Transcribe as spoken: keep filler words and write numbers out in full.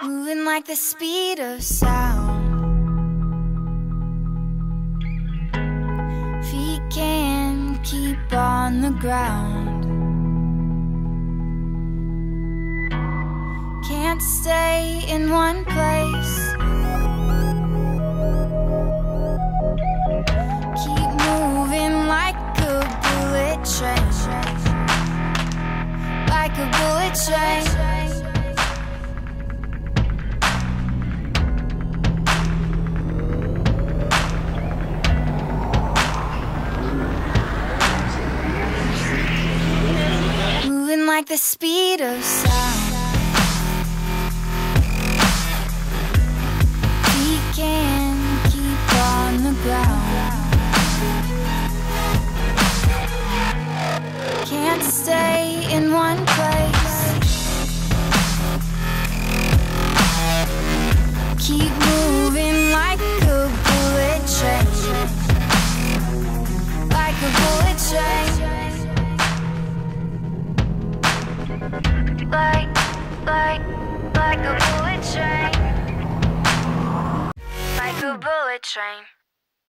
moving like the speed of sound. Feet can't keep on the ground. Can't stay in one place. Keep moving like a bullet train. Like a bullet train. Moving like the speed of sound. Feet can't keep on the ground. Can't stay in one place. Keep moving like a bullet train. Like a bullet train. Like, like, like a bullet train. Like a bullet train.